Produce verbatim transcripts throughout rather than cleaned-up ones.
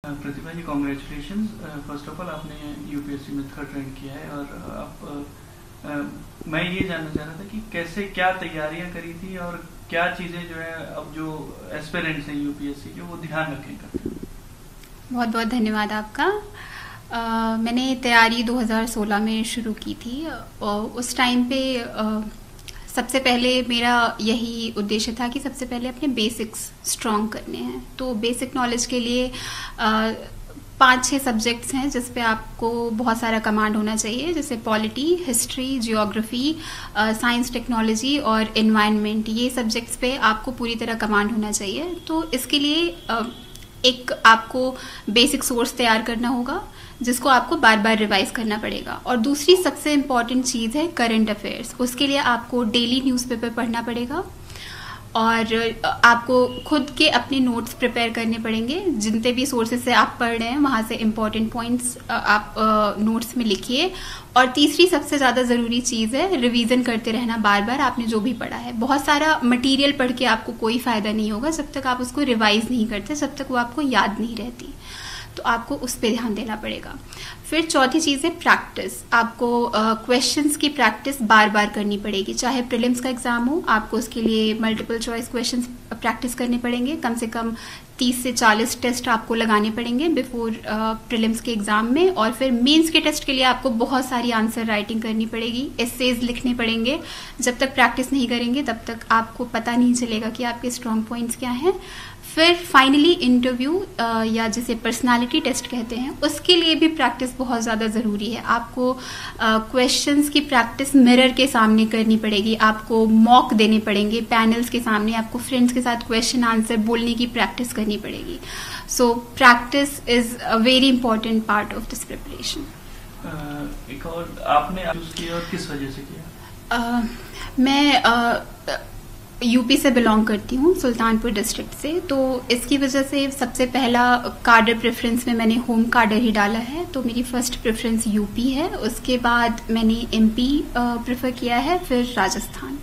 Pratibha ji, congratulation. First of all आपने UPSC में third rank किया है और आप आ, आ, मैं ये जानना चाह रहा था कि कैसे क्या तैयारियां करी थी और क्या चीजें जो है अब जो एस्पिरेंट्स हैं यूपीएससी के वो ध्यान रखें करते हैं। बहुत बहुत धन्यवाद आपका। आ, मैंने तैयारी दो हज़ार सोलह में शुरू की थी और उस टाइम पे आ, सबसे पहले मेरा यही उद्देश्य था कि सबसे पहले अपने बेसिक्स स्ट्रॉन्ग करने हैं। तो बेसिक नॉलेज के लिए आ, पांच छह सब्जेक्ट्स हैं जिस पे आपको बहुत सारा कमांड होना चाहिए, जैसे polity, history, geography, science, technology और एनवायरनमेंट। ये सब्जेक्ट्स पे आपको पूरी तरह कमांड होना चाहिए। तो इसके लिए आ, एक आपको बेसिक सोर्स तैयार करना होगा जिसको आपको बार बार रिवाइज करना पड़ेगा। और दूसरी सबसे इम्पॉर्टेंट चीज़ है करंट अफेयर्स। उसके लिए आपको डेली न्यूज़पेपर पढ़ना पड़ेगा और आपको खुद के अपने नोट्स प्रिपेयर करने पड़ेंगे। जितने भी सोर्सेज से आप पढ़ रहे हैं वहाँ से इम्पॉर्टेंट पॉइंट्स आप नोट्स में लिखिए। और तीसरी सबसे ज़्यादा ज़रूरी चीज़ है रिवीजन करते रहना बार बार आपने जो भी पढ़ा है। बहुत सारा मटेरियल पढ़ के आपको कोई फ़ायदा नहीं होगा जब तक आप उसको रिवाइज नहीं करते, जब तक वो आपको याद नहीं रहती। तो आपको उस पर ध्यान देना पड़ेगा। फिर चौथी चीज़ है प्रैक्टिस। आपको क्वेश्चंस uh, की प्रैक्टिस बार बार करनी पड़ेगी। चाहे प्रीलिम्स का एग्जाम हो, आपको उसके लिए मल्टीपल चॉइस क्वेश्चंस प्रैक्टिस करने पड़ेंगे। कम से कम तीस से चालीस टेस्ट आपको लगाने पड़ेंगे बिफोर प्रीलिम्स के एग्जाम में। और फिर मेंस के टेस्ट के लिए आपको बहुत सारी आंसर राइटिंग करनी पड़ेगी, एसेज लिखने पड़ेंगे। जब तक प्रैक्टिस नहीं करेंगे तब तक आपको पता नहीं चलेगा कि आपके स्ट्रॉन्ग पॉइंट्स क्या हैं। फिर फाइनली इंटरव्यू या जिसे पर्सनालिटी टेस्ट कहते हैं, उसके लिए भी प्रैक्टिस बहुत ज़्यादा ज़रूरी है। आपको क्वेश्चंस uh, की प्रैक्टिस मिरर के सामने करनी पड़ेगी, आपको मॉक देने पड़ेंगे पैनल्स के सामने, आपको फ्रेंड्स के साथ क्वेश्चन आंसर बोलने की प्रैक्टिस करनी पड़ेगी। So practice is a very important part of this preparation. एक और आपने चूज किया और किस वजह से किया? uh, मैं uh, यूपी से बिलोंग करती हूँ, सुल्तानपुर डिस्ट्रिक्ट से। तो इसकी वजह से सबसे पहला कार्डर प्रेफरेंस में मैंने होम कार्डर ही डाला है। तो मेरी फर्स्ट प्रेफरेंस यूपी है, उसके बाद मैंने एमपी प्रेफर किया है, फिर राजस्थान।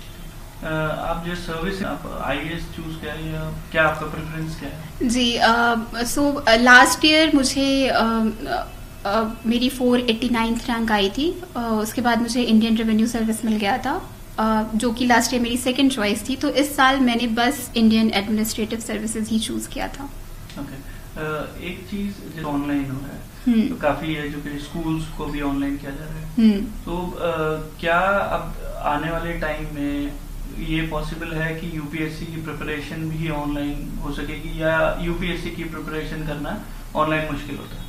आप जो सर्विस आप आईएएस चूज किया है, क्या आपका प्रेफरेंस क्या है? जी, सो लास्ट ईयर मुझे uh, uh, मेरी फोर एट्टी नाइन्थ रैंक आई थी। uh, उसके बाद मुझे इंडियन रेवेन्यू सर्विस मिल गया था, Uh, जो कि लास्ट ईयर मेरी सेकंड चॉइस थी। तो इस साल मैंने बस इंडियन एडमिनिस्ट्रेटिव सर्विसेज ही चूज किया था। Okay okay. uh, एक चीज जो ऑनलाइन हो रहा है, तो काफी एजुकेशन स्कूल्स को भी ऑनलाइन किया जा रहा है। तो uh, क्या अब आने वाले टाइम में ये पॉसिबल है कि यूपीएससी की प्रिपरेशन भी ऑनलाइन हो सकेगी, या यूपीएससी की प्रिपरेशन करना ऑनलाइन मुश्किल होता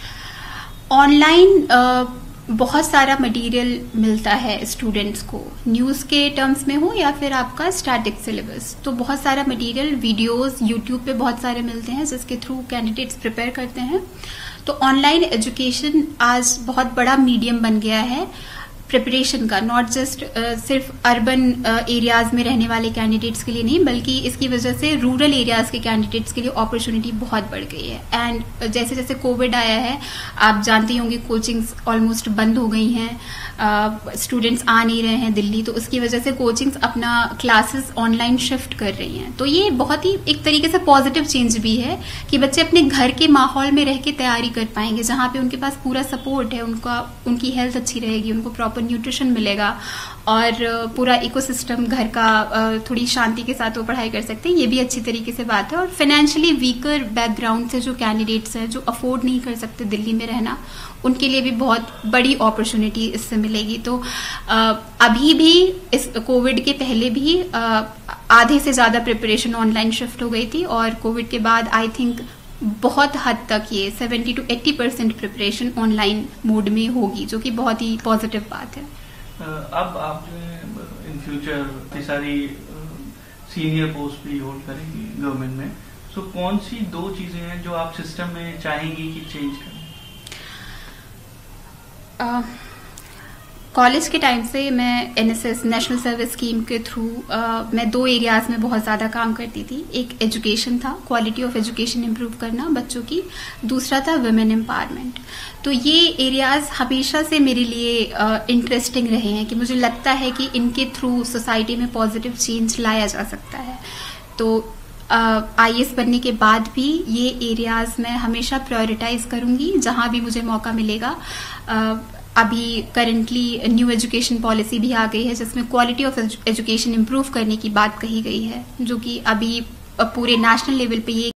है? ऑनलाइन uh, बहुत सारा मटेरियल मिलता है स्टूडेंट्स को, न्यूज़ के टर्म्स में हो या फिर आपका स्टैटिक सिलेबस। तो बहुत सारा मटेरियल, वीडियोस यूट्यूब पे बहुत सारे मिलते हैं जिसके थ्रू कैंडिडेट्स प्रिपेयर करते हैं। तो ऑनलाइन एजुकेशन आज बहुत बड़ा मीडियम बन गया है प्रिपरेशन का, नॉट जस्ट सिर्फ अर्बन एरियाज में रहने वाले कैंडिडेट्स के लिए नहीं, बल्कि इसकी वजह से रूरल एरियाज के कैंडिडेट्स के लिए अपॉर्चुनिटी बहुत बढ़ गई है। एंड जैसे जैसे कोविड आया है, आप जानते होंगे कोचिंग्स ऑलमोस्ट बंद हो गई हैं, स्टूडेंट्स uh, आ नहीं रहे हैं दिल्ली, तो उसकी वजह से कोचिंग्स अपना क्लासेस ऑनलाइन शिफ्ट कर रही हैं। तो ये बहुत ही एक तरीके से पॉजिटिव चेंज भी है कि बच्चे अपने घर के माहौल में रह के तैयारी कर पाएंगे, जहाँ पे उनके पास पूरा सपोर्ट है, उनका उनकी हेल्थ अच्छी रहेगी, उनको प्रॉपर न्यूट्रिशन मिलेगा और पूरा इकोसिस्टम घर का थोड़ी शांति के साथ वो पढ़ाई कर सकते हैं। ये भी अच्छी तरीके से बात है। और फाइनेंशियली वीकर बैकग्राउंड से जो कैंडिडेट्स हैं, जो अफोर्ड नहीं कर सकते दिल्ली में रहना, उनके लिए भी बहुत बड़ी अपॉर्चुनिटी इससे मिलेगी। तो अभी भी इस कोविड के पहले भी आधे से ज़्यादा प्रिपरेशन ऑनलाइन शिफ्ट हो गई थी और कोविड के बाद आई थिंक बहुत हद तक ये seventy to eighty percent preparation online mode में होगी, जो कि बहुत ही पॉजिटिव बात है। अब आप जो है इन फ्यूचर इतनी सारी सीनियर पोस्ट भी होल्ड करेंगी गवर्नमेंट में, सो कौन सी दो चीजें हैं जो आप सिस्टम में चाहेंगी कि चेंज करें? कॉलेज के टाइम से मैं एनएसएस नेशनल सर्विस स्कीम के थ्रू मैं दो एरियाज में बहुत ज़्यादा काम करती थी। एक एजुकेशन था, क्वालिटी ऑफ एजुकेशन इम्प्रूव करना बच्चों की, दूसरा था वुमेन एम्पावरमेंट। तो ये एरियाज हमेशा से मेरे लिए इंटरेस्टिंग रहे हैं कि मुझे लगता है कि इनके थ्रू सोसाइटी में पॉजिटिव चेंज लाया जा सकता है। तो आईएएस बनने के बाद भी ये एरियाज मैं हमेशा प्रायोरिटाइज करूंगी जहां भी मुझे मौका मिलेगा। uh, अभी करंटली न्यू एजुकेशन पॉलिसी भी आ गई है जिसमें क्वालिटी ऑफ एजुकेशन इम्प्रूव करने की बात कही गई है, जो कि अभी पूरे नेशनल लेवल पे ये